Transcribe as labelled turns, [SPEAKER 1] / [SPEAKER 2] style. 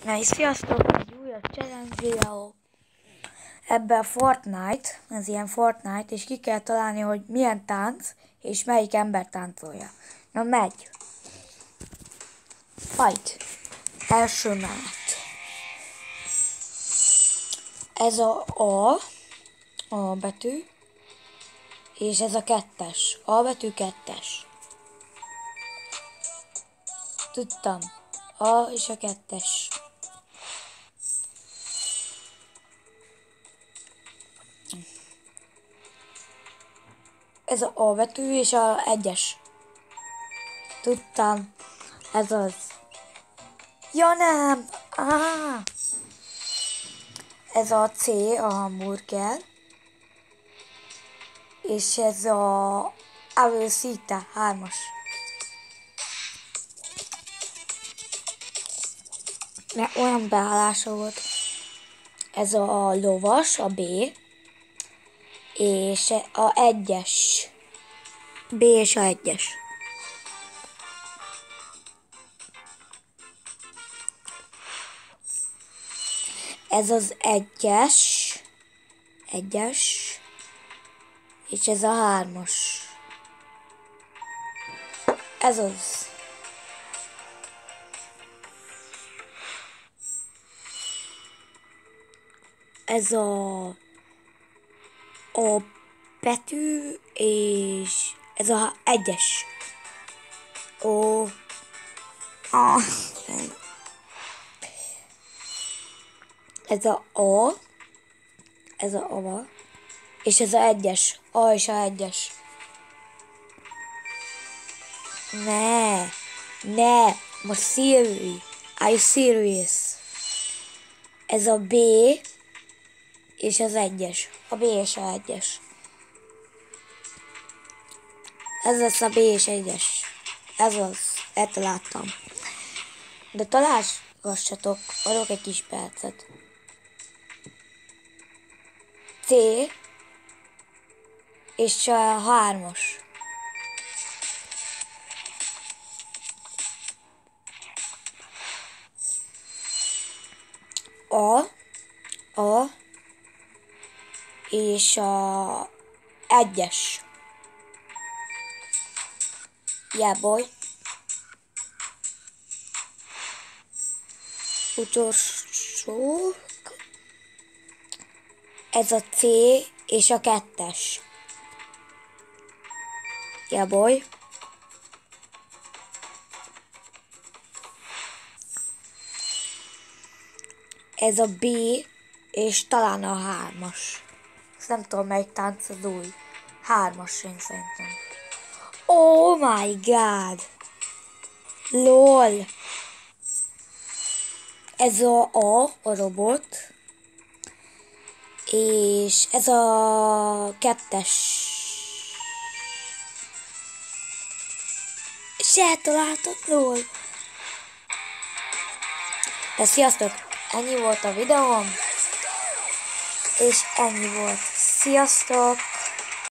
[SPEAKER 1] Na és sziasztok, egy újabb challenge videó. Ebben Fortnite, ez ilyen Fortnite, és ki kell találni, hogy milyen tánc, és melyik ember táncolja. Na megy. Fight. Első menet. Ez a betű, és ez a kettes. A betű kettes. Tudtam. A és a kettes. Ez a A betű és a egyes. Tudtam. Ez az. Ja nem! Ez a C, a hamburger. És ez a Avőszita 3-as. Mert olyan beállása volt. Ez a lovas, a B. És a 1-es. B és a 1-es. Ez az 1-es. 1-es. És ez a 3-as. Ez az. Ez a betű, és ez a 1-es. Ez a A. Ez a A. És ez a 1-es. A és a 1-es. Ne. Most serious. Are you serious? Ez a B. És az 1-es. A B és a 1-es. Ez lesz a B és 1-es. Ez az. Eltaláltam. De találgassatok. Adok egy kis percet. C. És a 3-as. A. És a 1-es. Yeah, boy. Utolsó. Ez a C és a 2-es. Yeah, boy. Ez a B és talán a 3-as. Nem tudom, melyik tánc az új. 3-as én szerintem. Oh my god! LOL! Ez a robot. És ez a 2-es. És eltaláltad, LOL! De sziasztok! Ennyi volt a videóm. És ennyi volt. Sziasztok!